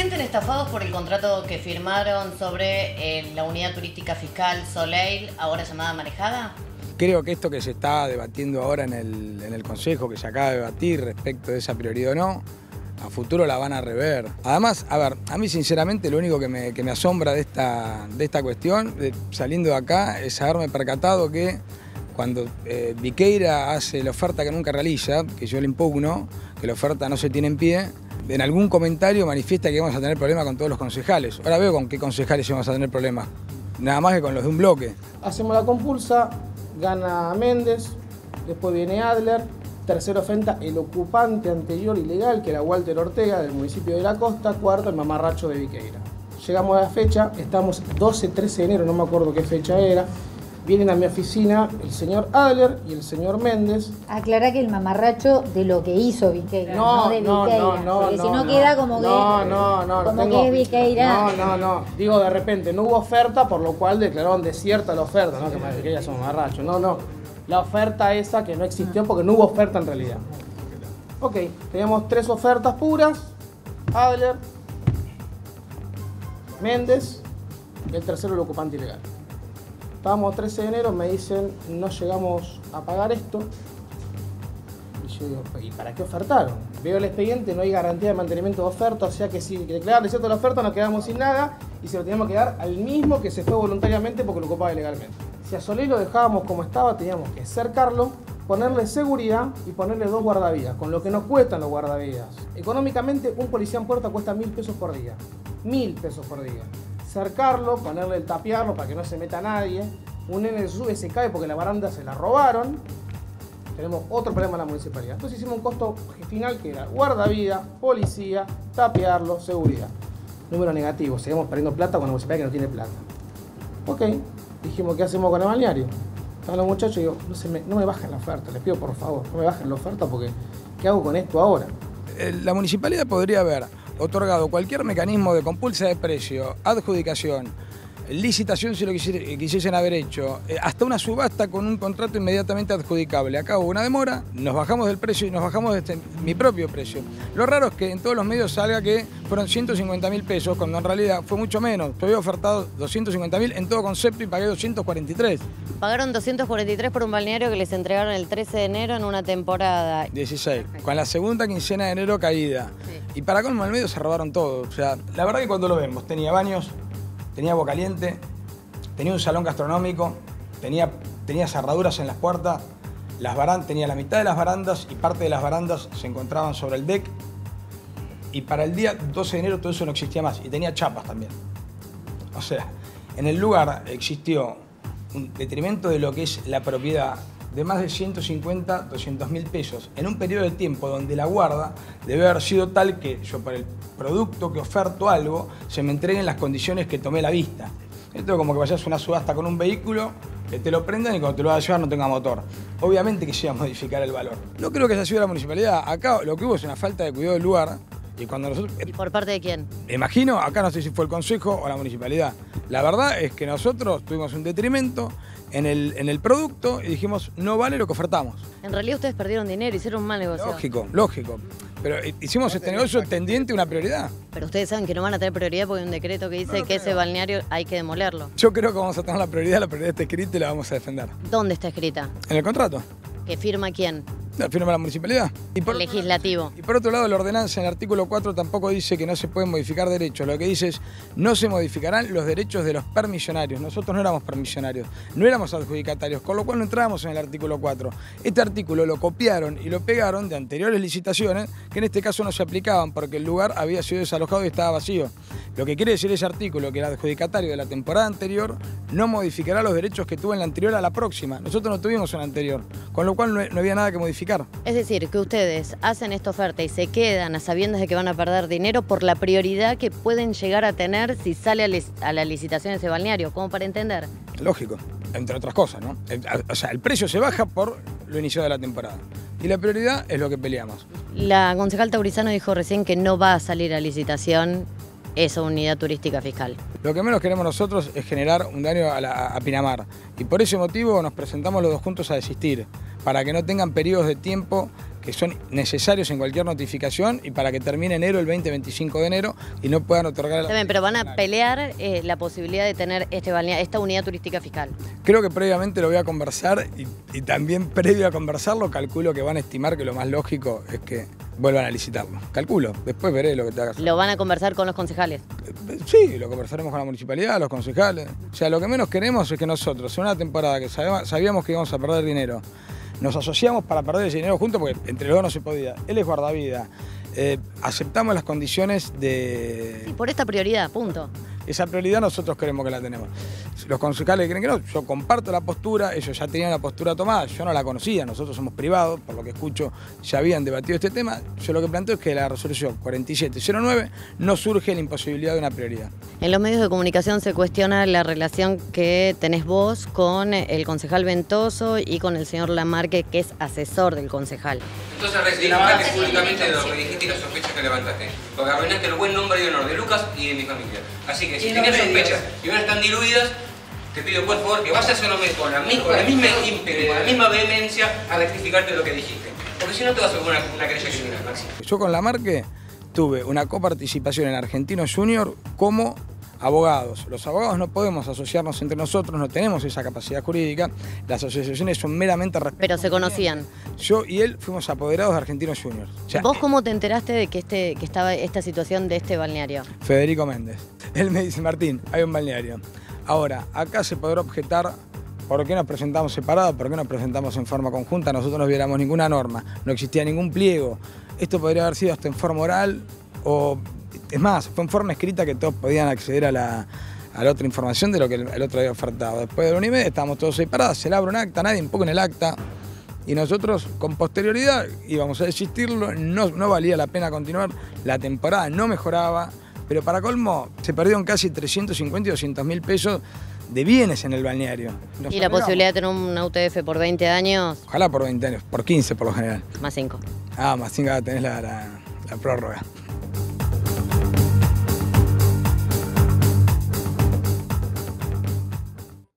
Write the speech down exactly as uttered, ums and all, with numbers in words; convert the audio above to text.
sienten estafados por el contrato que firmaron sobre eh, la unidad turística fiscal Soleil, ahora llamada Marejada? Creo que esto que se está debatiendo ahora en el, en el Consejo, que se acaba de debatir respecto de esa prioridad o no, a futuro la van a rever. Además, a ver, a mí sinceramente lo único que me, que me asombra de esta, de esta cuestión, de, saliendo de acá, es haberme percatado que cuando eh, Viqueira hace la oferta que nunca realiza, que yo le impugno, que la oferta no se tiene en pie, en algún comentario manifiesta que vamos a tener problemas con todos los concejales. Ahora veo con qué concejales vamos a tener problemas, nada más que con los de un bloque. Hacemos la compulsa, gana Méndez, después viene Adler, tercero ofenta el ocupante anterior ilegal, que era Walter Ortega, del municipio de La Costa, cuarto el mamarracho de Viqueira. Llegamos a la fecha, estamos doce, trece de enero, no me acuerdo qué fecha era. Vienen a mi oficina el señor Adler y el señor Méndez. Aclará que el mamarracho de lo que hizo Viqueira, no, no de no, Viqueira. No, no, porque no, si no, no queda como que, no, no, no, como tengo, que es Viqueira. No, no, no. Digo, de repente no hubo oferta, por lo cual declararon desierta la oferta, ¿no? Que Viqueira son mamarrachos. No, no. La oferta esa que no existió porque no hubo oferta en realidad. Ok, teníamos tres ofertas puras. Adler, Méndez y el tercero el ocupante ilegal. Estábamos trece de enero, me dicen, no llegamos a pagar esto. Y yo digo, ¿y para qué ofertaron? Veo el expediente, no hay garantía de mantenimiento de oferta, o sea que si declararon desierto la oferta nos quedamos sin nada y se lo teníamos que dar al mismo que se fue voluntariamente porque lo ocupaba ilegalmente. Si a Soleil lo dejábamos como estaba, teníamos que cercarlo, ponerle seguridad y ponerle dos guardavidas, con lo que nos cuestan los guardavidas. Económicamente, un policía en puerta cuesta mil pesos por día. Mil pesos por día. Cercarlo, ponerle el tapiarlo para que no se meta nadie. Un nene se sube, se cae porque la baranda se la robaron. Tenemos otro problema en la municipalidad. Entonces hicimos un costo final que era guardavida, policía, tapiarlo, seguridad. Número negativo, seguimos perdiendo plata con la municipalidad que no tiene plata. Ok, dijimos, ¿qué hacemos con el balneario? Estaban los muchachos y digo, no, se me, no me bajen la oferta, les pido por favor, no me bajen la oferta porque ¿qué hago con esto ahora? La municipalidad podría haber otorgado cualquier mecanismo de compulsa de precio, adjudicación, licitación si lo quisiesen haber hecho, hasta una subasta con un contrato inmediatamente adjudicable. Acá hubo una demora, nos bajamos del precio y nos bajamos de este, mi propio precio. Lo raro es que en todos los medios salga que fueron ciento cincuenta mil pesos, cuando en realidad fue mucho menos. Yo había ofertado doscientos cincuenta mil en todo concepto y pagué doscientos cuarenta y tres. Pagaron doscientos cuarenta y tres por un balneario que les entregaron el trece de enero en una temporada. dieciséis, con la segunda quincena de enero caída. Sí. Y para colmo al medio se robaron todo. O sea, la verdad que cuando lo vemos, tenía baños, tenía agua caliente, tenía un salón gastronómico, tenía, tenía cerraduras en las puertas, las barandas, tenía la mitad de las barandas y parte de las barandas se encontraban sobre el deck. Y para el día doce de enero todo eso no existía más y tenía chapas también. O sea, en el lugar existió un detrimento de lo que es la propiedad de más de ciento cincuenta, doscientos mil pesos en un periodo de tiempo donde la guarda debe haber sido tal que yo por el producto que oferto algo se me entreguen las condiciones que tomé la vista. Esto es como que vayas a una subasta con un vehículo, que te lo prendan y cuando te lo vas a llevar no tenga motor. Obviamente que se va a modificar el valor. No creo que haya sido la municipalidad. Acá lo que hubo es una falta de cuidado del lugar. Y, cuando nosotros, ¿Y por parte de quién? Imagino, acá no sé si fue el consejo o la municipalidad. La verdad es que nosotros tuvimos un detrimento en el, en el producto y dijimos, no vale lo que ofertamos. En realidad ustedes perdieron dinero, hicieron un mal negocio. Lógico, lógico. Pero hicimos este negocio tendiente a una prioridad. Pero ustedes saben que no van a tener prioridad porque hay un decreto que dice no, no que ese balneario hay que demolerlo. Yo creo que vamos a tener la prioridad, la prioridad está escrita y la vamos a defender. ¿Dónde está escrita? En el contrato. ¿Que firma quién? La firma la municipalidad. Y por, el legislativo. Y por otro lado, la ordenanza en el artículo cuatro tampoco dice que no se pueden modificar derechos. Lo que dice es, no se modificarán los derechos de los permisionarios. Nosotros no éramos permisionarios, no éramos adjudicatarios, con lo cual no entrábamos en el artículo cuatro. Este artículo lo copiaron y lo pegaron de anteriores licitaciones, que en este caso no se aplicaban porque el lugar había sido desalojado y estaba vacío. Lo que quiere decir ese artículo, que el adjudicatario de la temporada anterior no modificará los derechos que tuvo en la anterior a la próxima. Nosotros no tuvimos en la anterior, con lo cual no, no había nada que modificar. Es decir, que ustedes hacen esta oferta y se quedan a sabiendas de que van a perder dinero por la prioridad que pueden llegar a tener si sale a, a la licitación ese balneario, como para entender. Lógico, entre otras cosas, ¿no? O sea, el precio se baja por lo iniciado de la temporada. Y la prioridad es lo que peleamos. La concejal Taurizano dijo recién que no va a salir a licitación esa unidad turística fiscal. Lo que menos queremos nosotros es generar un daño a, la, a Pinamar. Y por ese motivo nos presentamos los dos juntos a desistir, para que no tengan periodos de tiempo que son necesarios en cualquier notificación y para que termine enero el veinte veinticinco de enero y no puedan otorgar... Está bien, pero van a pelear eh, la posibilidad de tener este balneario, esta unidad turística fiscal. Creo que previamente lo voy a conversar y, y también previo a conversarlo calculo que van a estimar que lo más lógico es que vuelvan a licitarlo. Calculo, después veré lo que te hagas. ¿Lo van a conversar con los concejales? Sí, lo conversaremos con la municipalidad, los concejales. O sea, lo que menos queremos es que nosotros, en una temporada que sabíamos que íbamos a perder dinero, nos asociamos para perder ese dinero juntos porque entre los dos no se podía. Él es guardavida. Eh, aceptamos las condiciones de... Sí, por esta prioridad, punto. Esa prioridad nosotros creemos que la tenemos. Los concejales creen que no, yo comparto la postura, ellos ya tenían la postura tomada, yo no la conocía, nosotros somos privados, por lo que escucho ya habían debatido este tema. Yo lo que planteo es que la resolución cuarenta y siete cero nueve no surge la imposibilidad de una prioridad. En los medios de comunicación se cuestiona la relación que tenés vos con el concejal Ventoso y con el señor Lamarque, que es asesor del concejal. Entonces rectificate públicamente de lo que dijiste y las sospechas que levantaste, porque arruinaste el buen nombre y honor de Lucas y de mi familia. Así que si tienes sospechas y no están diluidas, te pido por favor que vayas solamente con la misma, con la misma ímpetu, con la misma vehemencia a rectificarte lo que dijiste. Porque si no te vas a poner una, una querella criminal, Maxi. Yo con Lamarque tuve una coparticipación en Argentinos Junior como abogados. Los abogados no podemos asociarnos entre nosotros, no tenemos esa capacidad jurídica. Las asociaciones son meramente respecto. Pero se conocían. Yo y él fuimos apoderados de Argentinos Juniors. O sea, ¿vos cómo te enteraste de que, este, que estaba esta situación de este balneario? Federico Méndez. Él me dice, Martín, hay un balneario. Ahora, acá se podrá objetar por qué nos presentamos separados, por qué nos presentamos en forma conjunta. Nosotros no viéramos ninguna norma, no existía ningún pliego. Esto podría haber sido hasta en forma oral o... Es más, fue en forma escrita que todos podían acceder a la, a la otra información de lo que el, el otro había ofertado. Después de la una y media estábamos todos separados, se labra un acta, nadie impugna el acta. Y nosotros, con posterioridad, íbamos a desistirlo, no, no valía la pena continuar. La temporada no mejoraba, pero para colmo, se perdieron casi trescientos cincuenta y doscientos mil pesos de bienes en el balneario. Nos ¿Y la posibilidad de tener un U T F por veinte años? Ojalá por veinte años, por quince por lo general. Más cinco. Ah, más cinco tenés la, la, la prórroga.